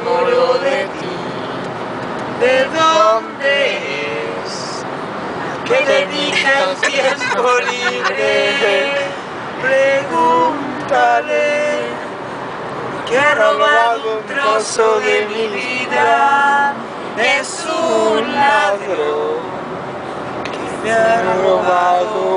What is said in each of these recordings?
enamoro de ti. ¿De dónde es? ¿Qué dedica el tiempo libre? Pregúntale que ha robado un trozo de mi vida. Es un ladrón que me ha robado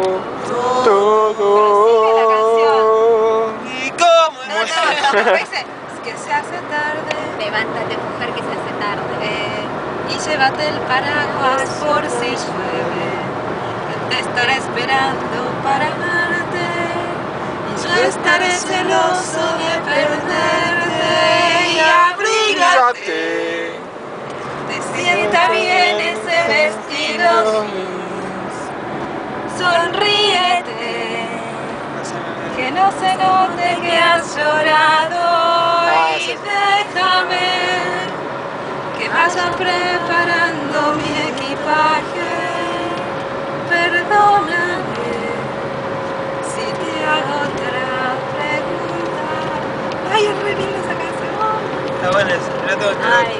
todo. ¿Y cómo No, es? tampoco dice, es que se hace tarde. Levántate, mujer, que se hace tarde. Y llévate el paraguas por si llueve. Te estaré esperando para amarte. Y yo estaré celoso de perderte. Y abrígate. Te sienta bien ese vestido. Sonríete. Que no se note que has llorado. Y déjame que vaya preparando mi equipaje. Perdóname si te hago otra pregunta. Ay, es re linda esa canción. Está bueno, el otro